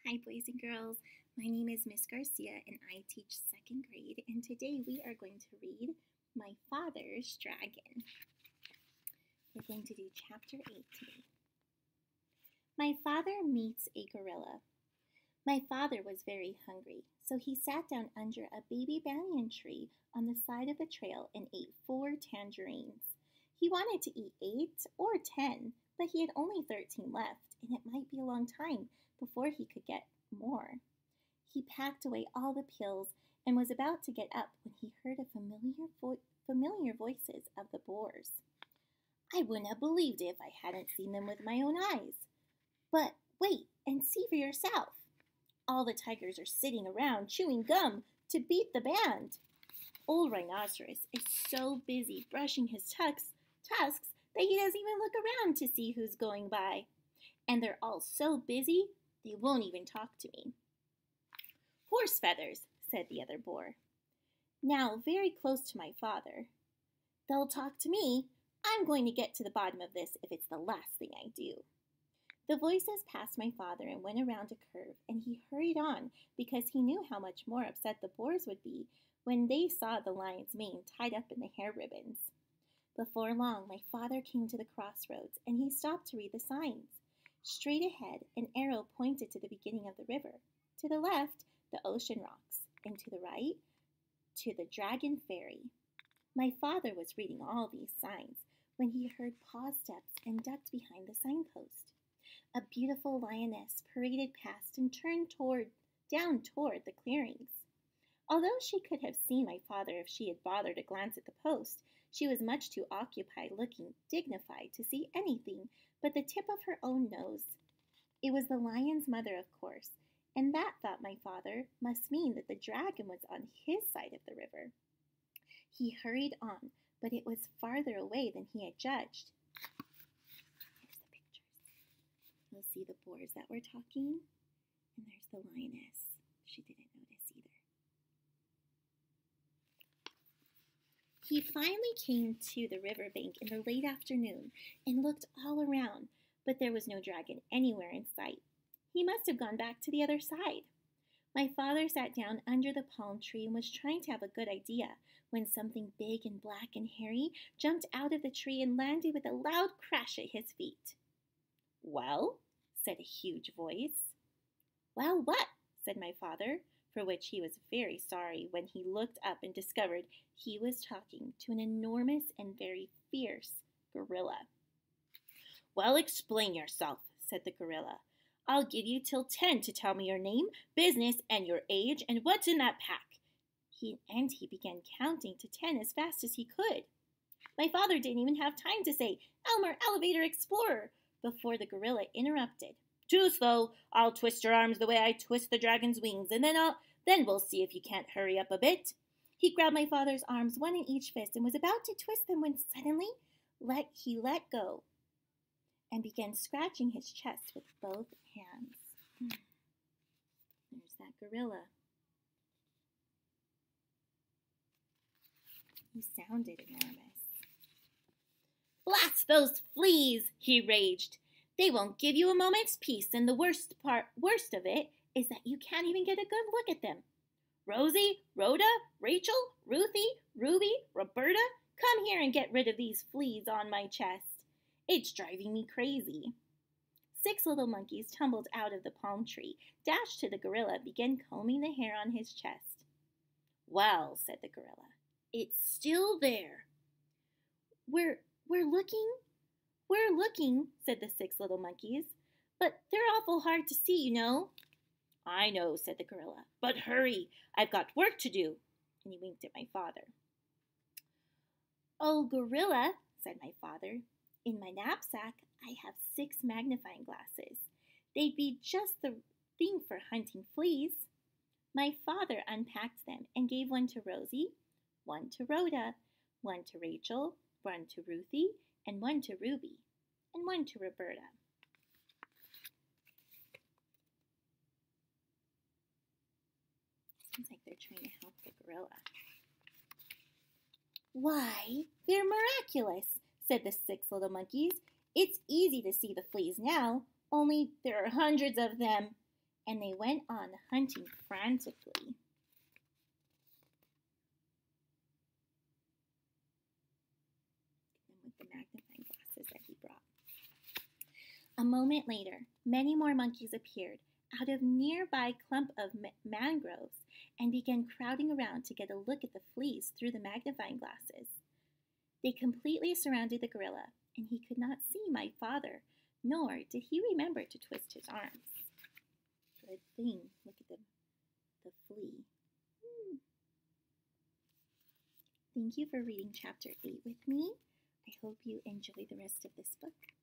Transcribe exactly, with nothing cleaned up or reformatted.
Hi, boys and girls. My name is Miss Garcia, and I teach second grade. And today we are going to read My Father's Dragon. We're going to do chapter eight today. My father meets a gorilla. My father was very hungry, so he sat down under a baby banyan tree on the side of the trail and ate four tangerines. He wanted to eat eight or ten, but he had only thirteen left, and it might be a long time before he could get more. He packed away all the peels and was about to get up when he heard a familiar, vo- familiar voices of the boars. I wouldn't have believed it if I hadn't seen them with my own eyes. But wait and see for yourself. All the tigers are sitting around chewing gum to beat the band. Old Rhinoceros is so busy brushing his tusks, tusks that he doesn't even look around to see who's going by. And they're all so busy, they won't even talk to me. Horse feathers, said the other boar. Now very close to my father. They'll talk to me. I'm going to get to the bottom of this if it's the last thing I do. The voices passed my father and went around a curve, and he hurried on because he knew how much more upset the boars would be when they saw the lion's mane tied up in the hair ribbons. Before long, my father came to the crossroads, and he stopped to read the signs. Straight ahead, an arrow pointed to the beginning of the river. To the left, the ocean rocks, and to the right, to the Dragon Ferry. My father was reading all these signs when he heard paw steps and ducked behind the signpost. A beautiful lioness paraded past and turned toward, down toward the clearings. Although she could have seen my father if she had bothered to glance at the post, she was much too occupied looking dignified to see anything but the tip of her own nose. It was the lion's mother, of course, and that, thought my father, must mean that the dragon was on his side of the river. He hurried on, but it was farther away than he had judged. Here's the pictures. You'll see the boars that were talking, and there's the lioness. She didn't notice either. He finally came to the riverbank in the late afternoon and looked all around, but there was no dragon anywhere in sight. He must have gone back to the other side. My father sat down under the palm tree and was trying to have a good idea when something big and black and hairy jumped out of the tree and landed with a loud crash at his feet. Well, said a huge voice. Well, what? Said my father, for which he was very sorry when he looked up and discovered he was talking to an enormous and very fierce gorilla. Well, explain yourself, said the gorilla. I'll give you till ten to tell me your name, business, and your age, and what's in that pack. He, and he began counting to ten as fast as he could. My father didn't even have time to say, Elmer, Elevator, Explorer, before the gorilla interrupted. Too slow. I'll twist your arms the way I twist the dragon's wings, and then I'll, then we'll see if you can't hurry up a bit. He grabbed my father's arms, one in each fist, and was about to twist them when suddenly let, he let go and began scratching his chest with both hands. There's that gorilla. He sounded enormous. Blast those fleas, he raged. They won't give you a moment's peace, and the worst part, worst of it is that you can't even get a good look at them. Rosie, Rhoda, Rachel, Ruthie, Ruby, Roberta, come here and get rid of these fleas on my chest. It's driving me crazy. Six little monkeys tumbled out of the palm tree, dashed to the gorilla, began combing the hair on his chest. Well, said the gorilla, it's still there. We're, we're looking, we're looking, said the six little monkeys, but they're awful hard to see, you know. I know, said the gorilla, but hurry, I've got work to do. And he winked at my father. Oh, gorilla, said my father, in my knapsack I have six magnifying glasses. They'd be just the thing for hunting fleas. My father unpacked them and gave one to Rosie, one to Rhoda, one to Rachel, one to Ruthie, and one to Ruby, and one to Roberta. Seems like they're trying to help the gorilla. Why, they're miraculous, said the six little monkeys. It's easy to see the fleas now, only there are hundreds of them. and they went on hunting frantically. And with the magnifying glasses that he brought. A moment later, many more monkeys appeared out of a nearby clump of ma- mangroves and began crowding around to get a look at the fleas through the magnifying glasses. They completely surrounded the gorilla, and he could not see my father, nor did he remember to twist his arms. Good thing. Look at the, the flea. Hmm. Thank you for reading chapter eight with me. I hope you enjoy the rest of this book.